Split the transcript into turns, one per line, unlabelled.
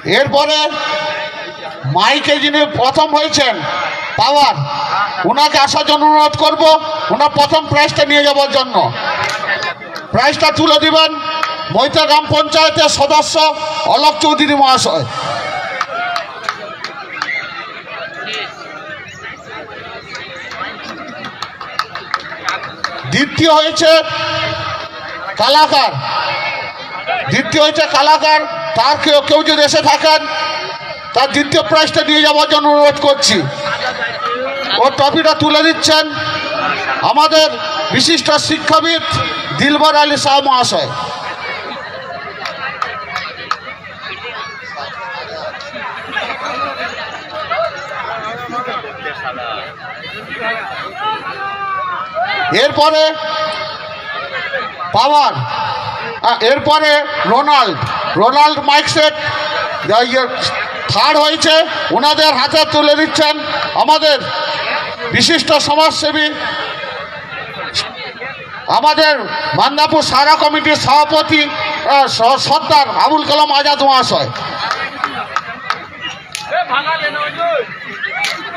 এরপরে মাইকে যিনি প্রথম হয়েছেন পাওয়ার, ওনাকে আসার জন্য অনুরোধ করব। ওনার প্রথম প্রাইজটা নিয়ে যাওয়ার জন্য প্রাইজটা তুলে দিবেন মৈতা গ্রাম পঞ্চায়েতের সদস্য অলোক চৌধুরী মহাশয়। দ্বিতীয় হয়েছে কালাকার। তার কেউ যদি এসে থাকেন তার দ্বিতীয় প্রাইজটা নিয়ে যাওয়ার জন্য অনুরোধ করছি। ও ট্রফিটা তুলে দিচ্ছেন আমাদের বিশিষ্ট শিক্ষাবিদ দিলবার আলী শাহ মহাশয়। এরপরে পাওয়ার, এরপরে রোনাল্ড মাইক সেট থার্ড হয়েছে। ওনাদের হাতে তুলে দিচ্ছেন আমাদের বিশিষ্ট সমাজসেবী, আমাদের মান্দাপুর সারা কমিটির সভাপতি সর্দার আবুল কালাম আজাদ মহাশয়।